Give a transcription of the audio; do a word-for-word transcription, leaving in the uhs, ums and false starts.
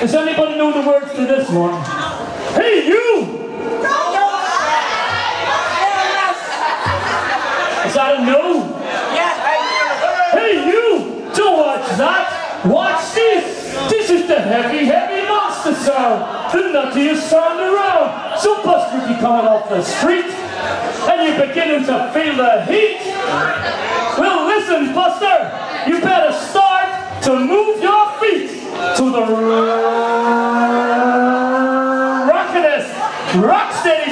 Does anybody know the words to this one? Hey, you! Is that a no? Hey, you! Don't watch that! Watch this! This is the heavy, heavy monster sound! The nuttiest sound around! So Buster, if you're coming off the street and you're beginning to feel the heat, well, listen, Buster, you better start to move your feet to the rockinest, rocksteady